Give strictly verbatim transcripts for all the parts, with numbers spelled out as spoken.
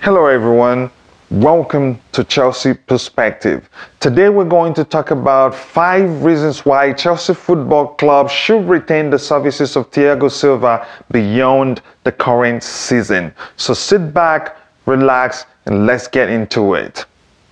Hello everyone, welcome to Chelsea Perspective. Today we're going to talk about five reasons why Chelsea Football Club should retain the services of Thiago Silva beyond the current season. So sit back, relax, and let's get into it.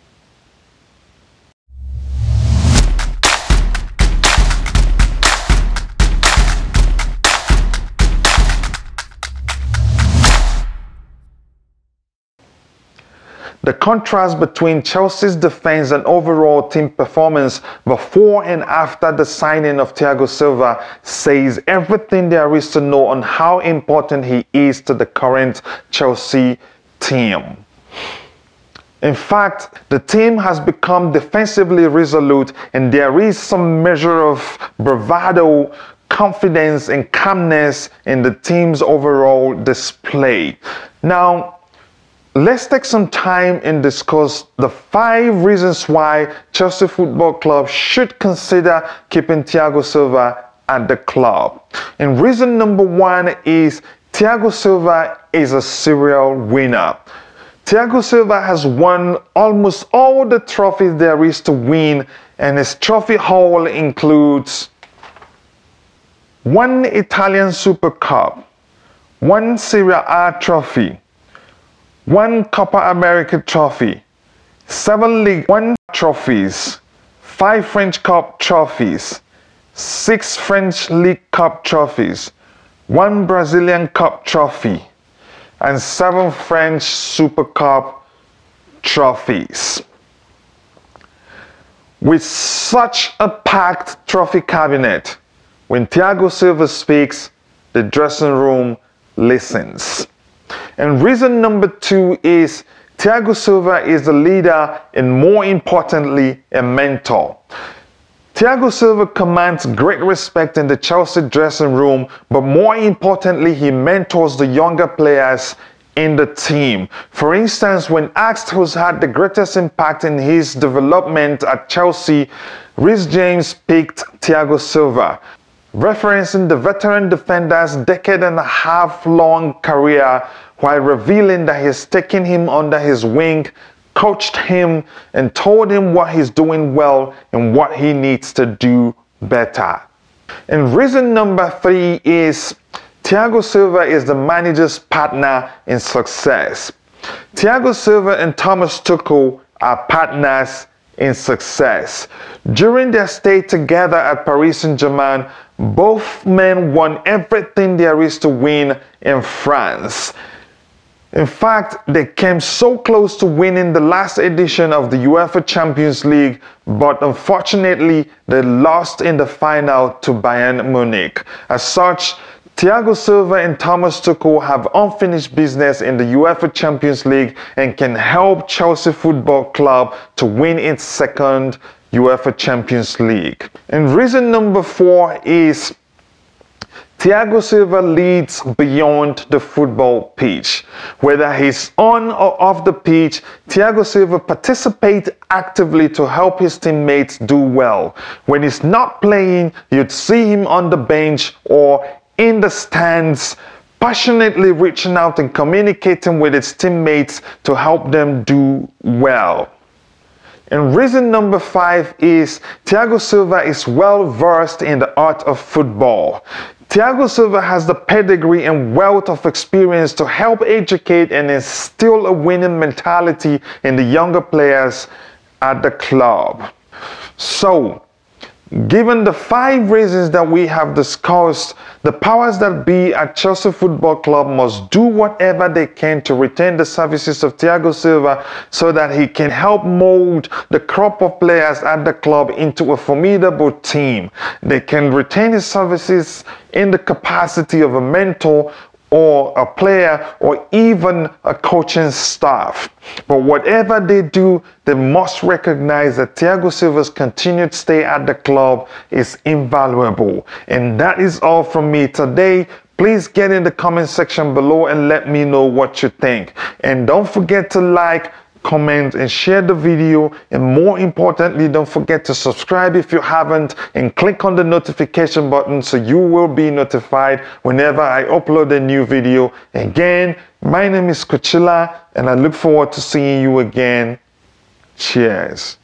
The contrast between Chelsea's defense and overall team performance before and after the signing of Thiago Silva says everything there is to know on how important he is to the current Chelsea team. In fact, the team has become defensively resolute, and there is some measure of bravado, confidence, and calmness in the team's overall display. Now, let's take some time and discuss the five reasons why Chelsea Football Club should consider keeping Thiago Silva at the club. And reason number one is Thiago Silva is a serial winner. Thiago Silva has won almost all the trophies there is to win, and his trophy haul includes one Italian Super Cup, one Serie A trophy, one Copa America trophy, seven League One trophies, five French Cup trophies, six French League Cup trophies, one Brazilian Cup trophy, and seven French Super Cup trophies. With such a packed trophy cabinet, when Thiago Silva speaks, the dressing room listens. And reason number two is Thiago Silva is a leader and, more importantly, a mentor. Thiago Silva commands great respect in the Chelsea dressing room, but more importantly, he mentors the younger players in the team. For instance, when asked who's had the greatest impact in his development at Chelsea, Reece James picked Thiago Silva, referencing the veteran defender's decade and a half long career, while revealing that he's taken him under his wing, coached him, and told him what he's doing well and what he needs to do better. And reason number three is Thiago Silva is the manager's partner in success. Thiago Silva and Thomas Tuchel are partners in success. During their stay together at Paris Saint-Germain, both men won everything there is to win in France. In fact, they came so close to winning the last edition of the UEFA Champions League, but unfortunately, they lost in the final to Bayern Munich. As such, Thiago Silva and Thomas Tuchel have unfinished business in the UEFA Champions League and can help Chelsea Football Club to win its second UEFA Champions League. And reason number four is Thiago Silva leads beyond the football pitch. Whether he's on or off the pitch, Thiago Silva participates actively to help his teammates do well. When he's not playing, you'd see him on the bench or in the stands, passionately reaching out and communicating with his teammates to help them do well. And reason number five is Thiago Silva is well versed in the art of football. Thiago Silva has the pedigree and wealth of experience to help educate and instill a winning mentality in the younger players at the club. So, given the five reasons that we have discussed, the powers that be at Chelsea Football Club must do whatever they can to retain the services of Thiago Silva so that he can help mold the crop of players at the club into a formidable team. They can retain his services in the capacity of a mentor or a player or even a coaching staff. But whatever they do, they must recognize that Thiago Silva's continued stay at the club is invaluable. And that is all from me today. Please get in the comment section below and let me know what you think. And don't forget to like, comment, and share the video. And more importantly, don't forget to subscribe if you haven't, and click on the notification button so you will be notified whenever I upload a new video. Again, my name is Kuchila, and I look forward to seeing you again. Cheers.